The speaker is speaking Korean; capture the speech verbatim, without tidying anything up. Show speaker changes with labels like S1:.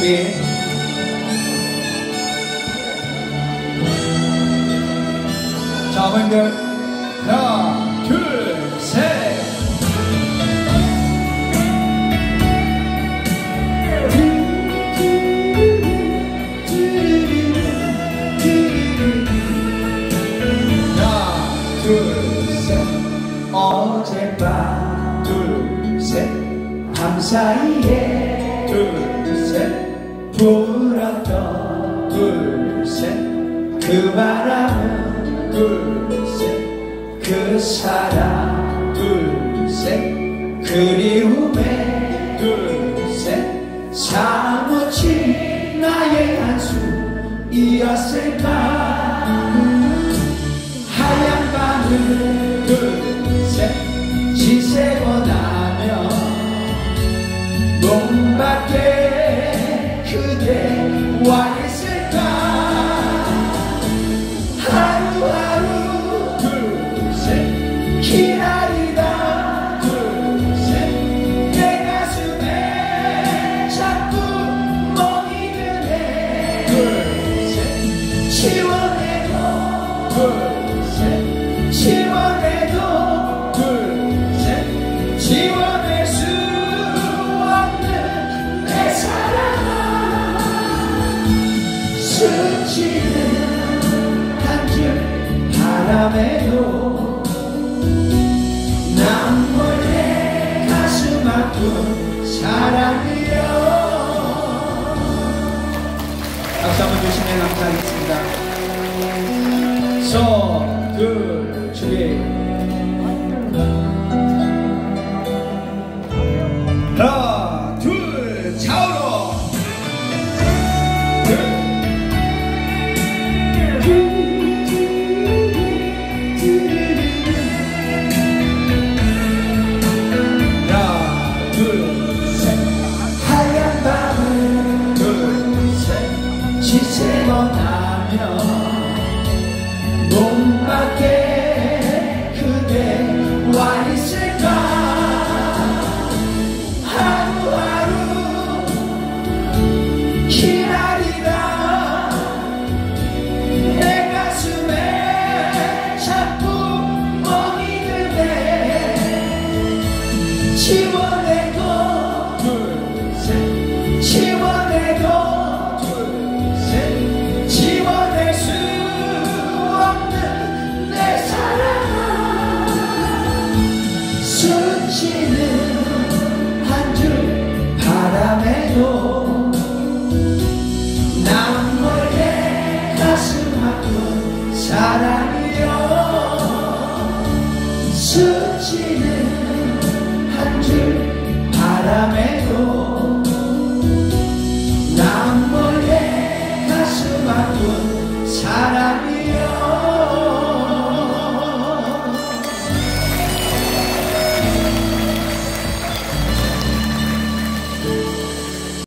S1: 준비. 자, 어머님들 하나 둘 셋. 하나 둘 셋. 어젯밤 둘 셋. 밤 사이에 둘 셋. 불었던 둘 셋. 그 바람은 둘셋. 그 사랑 둘셋. 그리움에 둘셋. 사무친 나의 한숨이었을까. 하얀 밤을 둘셋. 지새고 나면 문 밖에 그대와 있을까. 하루하루 둘셋. 기다리다 둘셋. 내 가슴에 자꾸 멍이 드네. 둘셋. 지워내도 둘셋. 지워내도 둘셋. 지워낼 수 없는 내 사랑아. 스치는 바람에도 난 몰래 가슴 아픈 사랑이여. 박수 한번 주시면 감사하겠습니다. 손, 둘, 준비. 하나, 둘, 좌우로. 둘. 지새고 나면 문 밖에 그대와 있을까. 하루하루 기다리다 내 가슴에 자꾸 멍이 드네. 지워내고 둘셋. 지워내고 지워낼 수 없는 내 사랑아. 스치는 한 줄 바람에도 난 몰래 가슴 아픈 사랑이여.